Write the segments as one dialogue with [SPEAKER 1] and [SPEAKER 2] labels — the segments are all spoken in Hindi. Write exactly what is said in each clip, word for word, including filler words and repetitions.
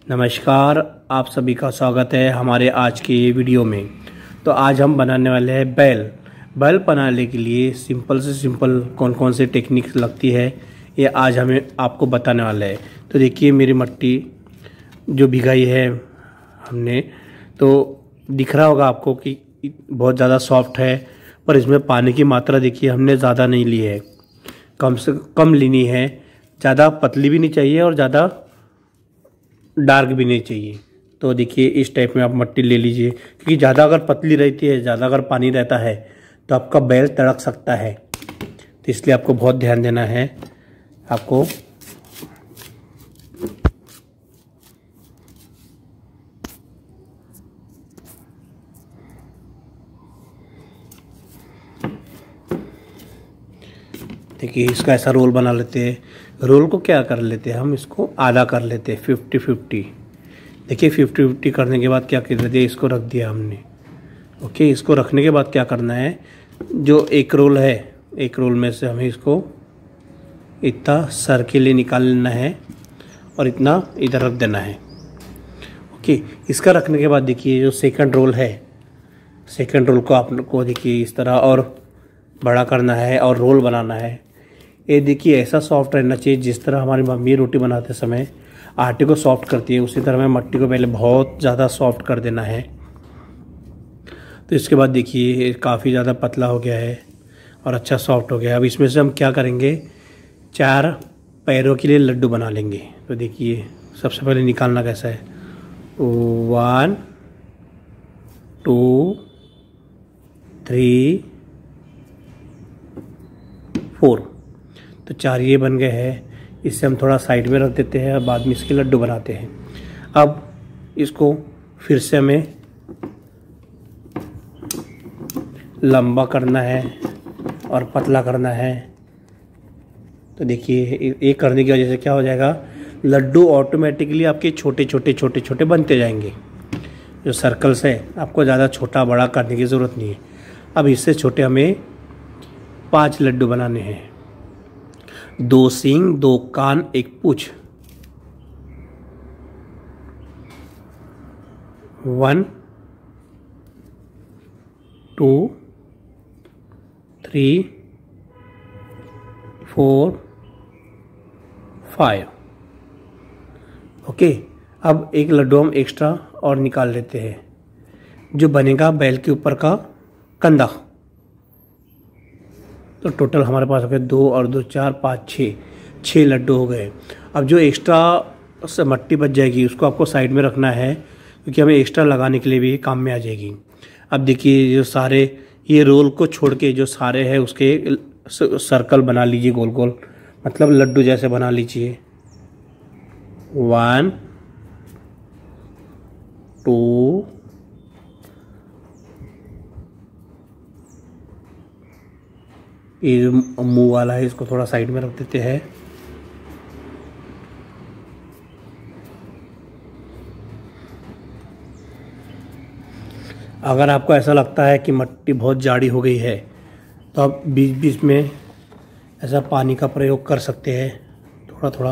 [SPEAKER 1] नमस्कार, आप सभी का स्वागत है हमारे आज के वीडियो में। तो आज हम बनाने वाले हैं बैल। बैल बनाने के लिए सिंपल से सिंपल कौन कौन से टेक्निक लगती है ये आज हमें आपको बताने वाले हैं। तो देखिए मेरी मिट्टी जो भिगाई है हमने, तो दिख रहा होगा आपको कि बहुत ज़्यादा सॉफ्ट है, पर इसमें पानी की मात्रा देखिए हमने ज़्यादा नहीं ली है, कम से कम लेनी है। ज़्यादा पतली भी नहीं चाहिए और ज़्यादा डार्क भी नहीं चाहिए। तो देखिए इस टाइप में आप मिट्टी ले लीजिए, क्योंकि ज़्यादा अगर पतली रहती है, ज़्यादा अगर पानी रहता है तो आपका बैल तड़क सकता है। तो इसलिए आपको बहुत ध्यान देना है। आपको देखिए इसका ऐसा रोल बना लेते हैं। रोल को क्या कर लेते हैं हम, इसको आधा कर लेते हैं, फिफ्टी फिफ्टी। देखिए फिफ्टी फिफ्टी करने के बाद क्या कर देते हैं, इसको रख दिया हमने। ओके, इसको रखने के बाद क्या करना है, जो एक रोल है, एक रोल में से हमें इसको इतना सर के लिए निकाल लेना है और इतना इधर रख देना है। ओके, इसका रखने के बाद देखिए जो सेकंड रोल है, सेकंड रोल को आपको देखिए इस तरह और बड़ा करना है और रोल बनाना है। ये देखिए ऐसा सॉफ्ट रहना चाहिए जिस तरह हमारी मम्मी रोटी बनाते समय आटे को सॉफ्ट करती है, उसी तरह हमें मट्टी को पहले बहुत ज़्यादा सॉफ्ट कर देना है। तो इसके बाद देखिए ये काफ़ी ज़्यादा पतला हो गया है और अच्छा सॉफ्ट हो गया है। अब इसमें से हम क्या करेंगे, चार पैरों के लिए लड्डू बना लेंगे। तो देखिए सबसे पहले निकालना कैसा है, वन टू थ्री फोर। तो चार ये बन गए हैं। इससे हम थोड़ा साइड में रख देते हैं और बाद में इसके लड्डू बनाते हैं। अब इसको फिर से हमें लंबा करना है और पतला करना है। तो देखिए ये करने की वजह से क्या हो जाएगा, लड्डू ऑटोमेटिकली आपके छोटे छोटे छोटे छोटे बनते जाएंगे। जो सर्कल्स है आपको ज़्यादा छोटा बड़ा करने की ज़रूरत नहीं है। अब इससे छोटे हमें पांच लड्डू बनाने हैं। दो सींग, दो कान, एक पूंछ। One two three four five. Okay, अब एक लड्डू हम एक्स्ट्रा और निकाल लेते हैं, जो बनेगा बैल के ऊपर का कंधा। तो टोटल हमारे पास हो गए दो और दो चार पाँच छः, छः लड्डू हो गए। अब जो एक्स्ट्रा से मट्टी बच जाएगी उसको आपको साइड में रखना है, क्योंकि हमें एक्स्ट्रा लगाने के लिए भी काम में आ जाएगी। अब देखिए जो सारे ये रोल को छोड़ के जो सारे हैं उसके सर्कल बना लीजिए, गोल गोल, मतलब लड्डू जैसे बना लीजिए। वन टू ये मुंह वाला है, इसको थोड़ा साइड में रख देते हैं। अगर आपको ऐसा लगता है कि मिट्टी बहुत जाड़ी हो गई है तो आप बीच बीच में ऐसा पानी का प्रयोग कर सकते हैं, थोड़ा थोड़ा।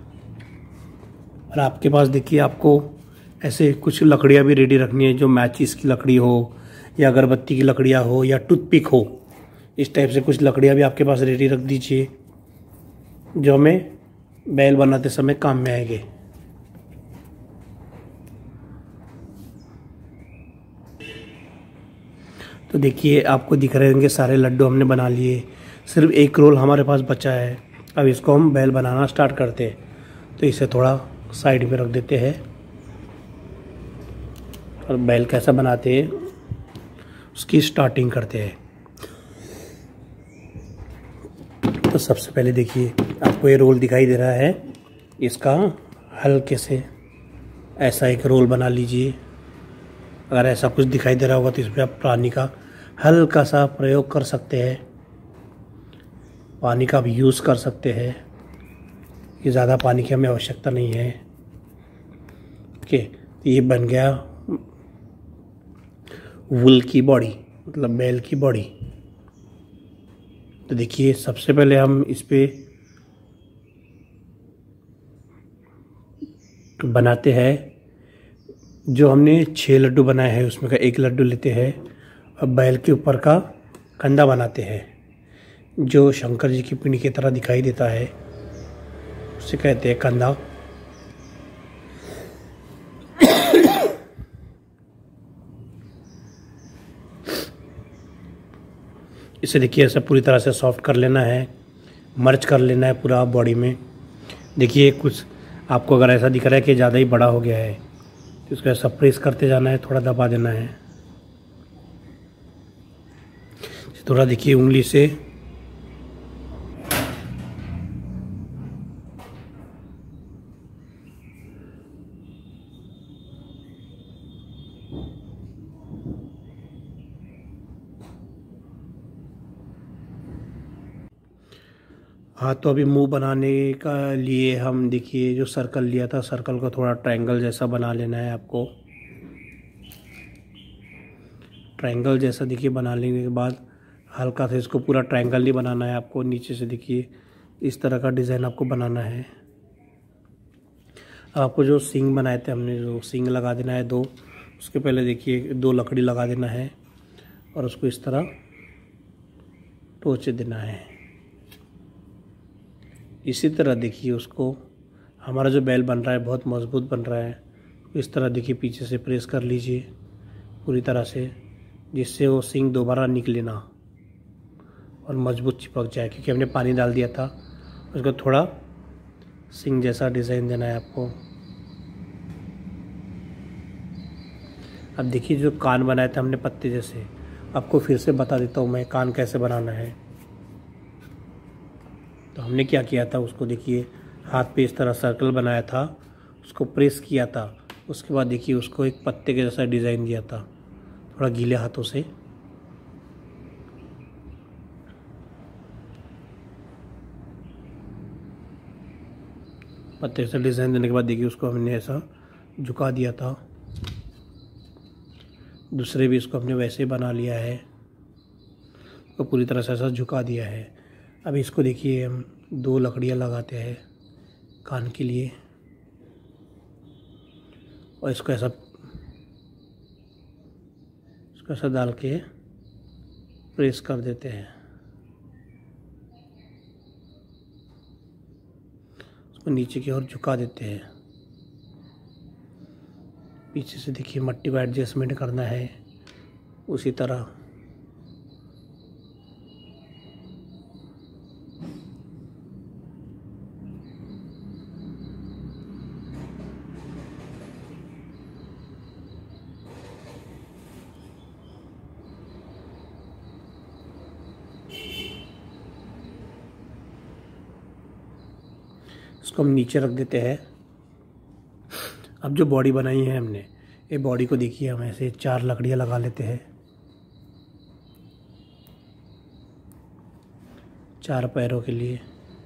[SPEAKER 1] और आपके पास देखिए आपको ऐसे कुछ लकड़ियाँ भी रेडी रखनी है, जो मैचिस की लकड़ी हो या अगरबत्ती की लकड़ियाँ हो या टूथपिक हो, इस टाइप से कुछ लकड़ियाँ भी आपके पास रेडी रख दीजिए, जो हमें बैल बनाते समय काम में आएंगे। तो देखिए आपको दिख रहे होंगे सारे लड्डू हमने बना लिए, सिर्फ एक रोल हमारे पास बचा है। अब इसको हम बैल बनाना स्टार्ट करते हैं। तो इसे थोड़ा साइड में रख देते हैं और बैल कैसा बनाते हैं उसकी स्टार्टिंग करते हैं। तो सबसे पहले देखिए आपको ये रोल दिखाई दे रहा है, इसका हल्के से ऐसा एक रोल बना लीजिए। अगर ऐसा कुछ दिखाई दे रहा होगा तो इसमें आप पानी का हल्का सा प्रयोग कर सकते हैं, पानी का भी यूज़ कर सकते हैं। ये ज़्यादा पानी की हमें आवश्यकता नहीं है। ओके, तो ये बन गया वुल की बॉडी, मतलब बैल की बॉडी। तो देखिए सबसे पहले हम इस पे बनाते हैं। जो हमने छः लड्डू बनाए हैं उसमें का एक लड्डू लेते हैं और बैल के ऊपर का कंधा बनाते हैं, जो शंकर जी की पिंड की तरह दिखाई देता है, उसे कहते हैं कंधा। इसे देखिए ऐसा पूरी तरह से सॉफ्ट कर लेना है, मर्ज कर लेना है पूरा बॉडी में। देखिए कुछ आपको अगर ऐसा दिख रहा है कि ज़्यादा ही बड़ा हो गया है तो इसको ऐसा प्रेस करते जाना है, थोड़ा दबा देना है, थोड़ा देखिए उंगली से। हाँ, तो अभी मुंह बनाने का लिए हम देखिए जो सर्कल लिया था, सर्कल को थोड़ा ट्रायंगल जैसा बना लेना है आपको। ट्रायंगल जैसा देखिए बना लेने के बाद हल्का सा इसको पूरा ट्रायंगल नहीं बनाना है आपको, नीचे से देखिए इस तरह का डिज़ाइन आपको बनाना है। अब आपको जो सींग बनाए थे हमने, जो सींग लगा देना है दो। उसके पहले देखिए दो लकड़ी लगा देना है और उसको इस तरह टोच देना है। इसी तरह देखिए उसको, हमारा जो बैल बन रहा है बहुत मजबूत बन रहा है। इस तरह देखिए पीछे से प्रेस कर लीजिए पूरी तरह से, जिससे वो सींग दोबारा निकले ना और मजबूत चिपक जाए, क्योंकि हमने पानी डाल दिया था। उसको थोड़ा सींग जैसा डिज़ाइन देना है आपको। अब देखिए जो कान बनाए थे हमने पत्ते जैसे, आपको फिर से बता देता हूँ मैं कान कैसे बनाना है। तो हमने क्या किया था, उसको देखिए हाथ पे इस तरह सर्कल बनाया था, उसको प्रेस किया था। उसके बाद देखिए उसको एक पत्ते के जैसा डिज़ाइन दिया था, थोड़ा गीले हाथों से। पत्ते से डिज़ाइन देने के बाद देखिए उसको हमने ऐसा झुका दिया था। दूसरे भी इसको हमने वैसे बना लिया है, तो पूरी तरह से ऐसा झुका दिया है। अब इसको देखिए हम दो लकड़ियाँ लगाते हैं कान के लिए और इसको ऐसा इसको ऐसा डाल के प्रेस कर देते हैं। उसको नीचे की ओर झुका देते हैं। पीछे से देखिए मट्टी को एडजस्टमेंट करना है उसी तरह। इसको हम नीचे रख देते हैं। अब जो बॉडी बनाई है हमने, ये बॉडी को देखिए हम ऐसे चार लकड़ियाँ लगा लेते हैं, चार पैरों के लिए।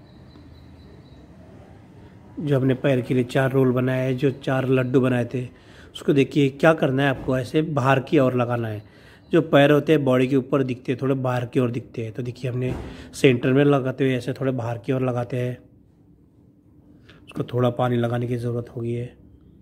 [SPEAKER 1] जो हमने पैर के लिए चार रोल बनाए हैं, जो चार लड्डू बनाए थे, उसको देखिए क्या करना है आपको, ऐसे बाहर की ओर लगाना है। जो पैर होते हैं बॉडी के ऊपर दिखते हैं, थोड़े बाहर की ओर दिखते हैं। तो देखिए हमने सेंटर में लगाते हुए ऐसे थोड़े बाहर की ओर लगाते हैं। उसको थोड़ा पानी लगाने की ज़रूरत होगी है।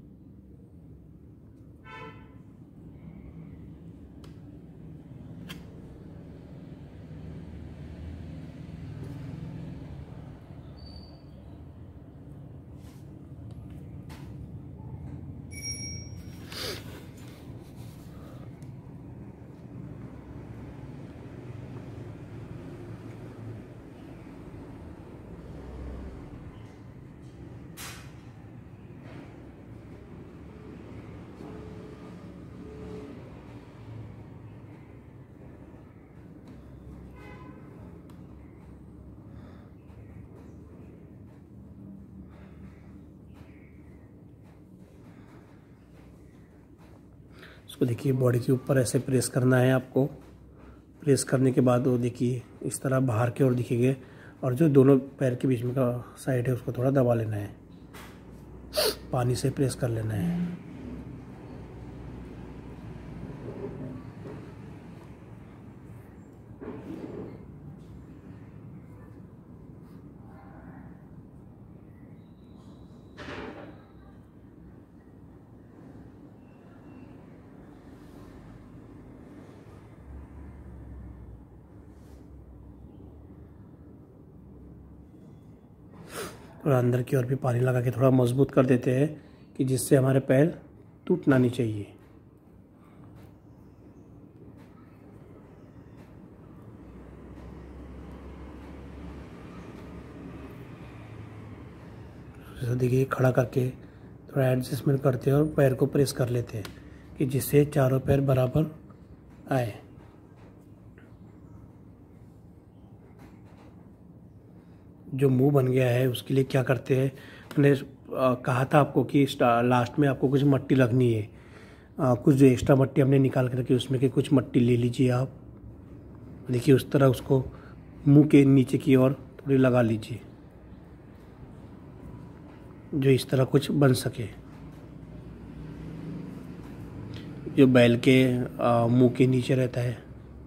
[SPEAKER 1] उसको देखिए बॉडी के ऊपर ऐसे प्रेस करना है आपको। प्रेस करने के बाद वो देखिए इस तरह बाहर की ओर दिखेंगे, और जो दोनों पैर के बीच में का साइड है उसको थोड़ा दबा लेना है, पानी से प्रेस कर लेना है। थोड़ा अंदर की ओर भी पानी लगा के थोड़ा मजबूत कर देते हैं कि जिससे हमारे पैर टूटना नहीं चाहिए। जैसे देखिए खड़ा करके थोड़ा एडजस्टमेंट करते हैं और पैर को प्रेस कर लेते हैं कि जिससे चारों पैर बराबर आए। जो मुंह बन गया है उसके लिए क्या करते हैं, मैंने कहा था आपको कि लास्ट में आपको कुछ मट्टी लगनी है। आ, कुछ जो एक्स्ट्रा मट्टी हमने निकाल कर रखी उसमें के कुछ मट्टी ले लीजिए आप। देखिए उस तरह उसको मुंह के नीचे की ओर थोड़ी लगा लीजिए, जो इस तरह कुछ बन सके। जो बैल के मुंह के नीचे रहता है।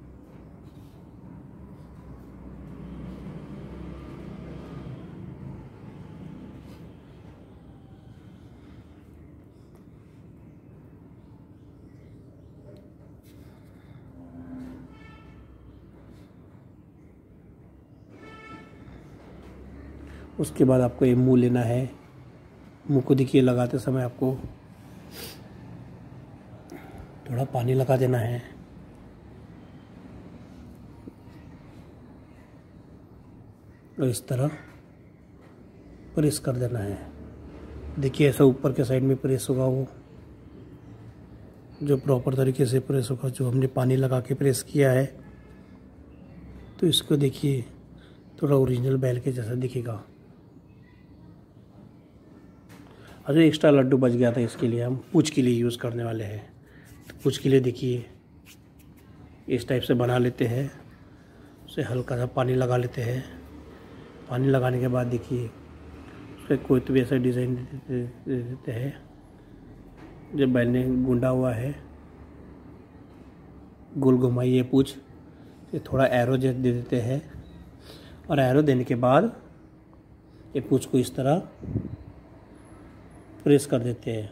[SPEAKER 1] उसके बाद आपको ये मुंह लेना है। मुंह को देखिए लगाते समय आपको थोड़ा पानी लगा देना है और इस तरह प्रेस कर देना है। देखिए ऐसा ऊपर के साइड में प्रेस होगा, वो जो प्रॉपर तरीके से प्रेस होगा, जो हमने पानी लगा के प्रेस किया है। तो इसको देखिए थोड़ा ओरिजिनल बैल के जैसा दिखेगा। और जो एक्स्ट्रा लड्डू बच गया था इसके लिए हम पूँछ के लिए यूज़ करने वाले हैं। तो पूँछ के लिए देखिए इस टाइप से बना लेते हैं। उसे हल्का सा पानी लगा लेते हैं। पानी लगाने के बाद देखिए उसका कोई तो भी ऐसा डिज़ाइन दे देते हैं जो बैल ने गूंदा हुआ है। गोल घुमाइए पूँछ से, थोड़ा एरो दे देते हैं और एरो देने के बाद ये पूँछ को इस तरह प्रेस कर देते हैं।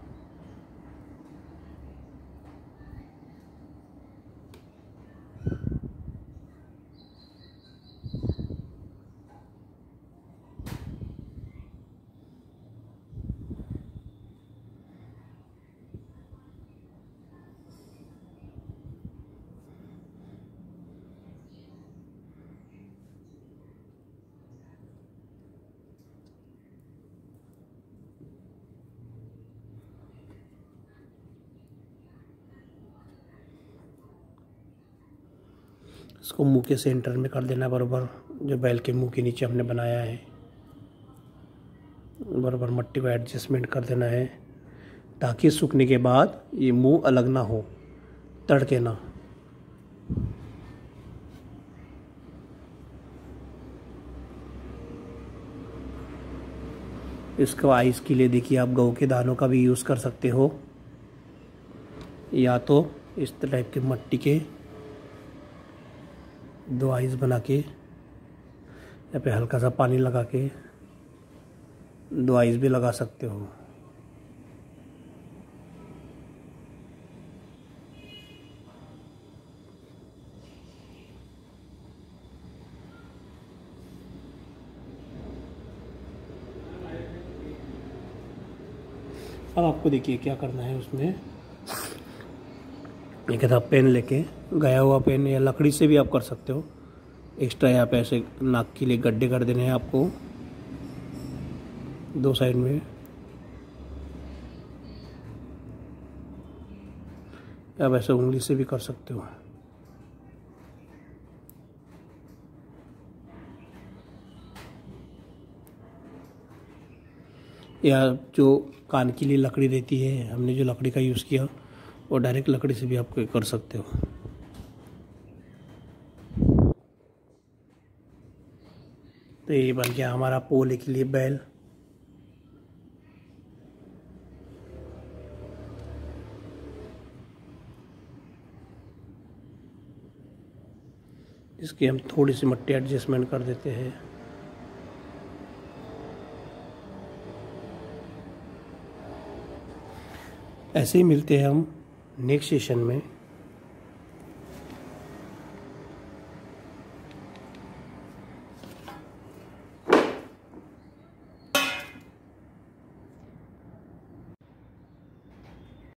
[SPEAKER 1] इसको मुंह के सेंटर में कर देना बराबर, जो बैल के मुंह के नीचे हमने बनाया है। बराबर मट्टी को एडजस्टमेंट कर देना है ताकि सूखने के बाद ये मुंह अलग ना हो, तड़के ना। इसको आइस के लिए देखिए आप गऊ के दानों का भी यूज़ कर सकते हो, या तो इस टाइप के मट्टी के दो आइस बना के या पे हल्का सा पानी लगा के दो आइस भी लगा सकते हो। अब आपको देखिए क्या करना है। उसमें एक था पेन लेके, गया हुआ पेन या लकड़ी से भी आप कर सकते हो। एक्स्ट्रा यहाँ पे ऐसे नाक के लिए गड्ढे कर देने हैं आपको दो साइड में, आप ऐसे उंगली से भी कर सकते हो। या जो कान के लिए लकड़ी रहती है, हमने जो लकड़ी का यूज़ किया वो डायरेक्ट लकड़ी से भी आप कर सकते हो। तो ये बन गया हमारा पोले के लिए बैल। इसकी हम थोड़ी सी मट्टी एडजस्टमेंट कर देते हैं। ऐसे ही मिलते हैं हम नेक्स्ट सेशन में।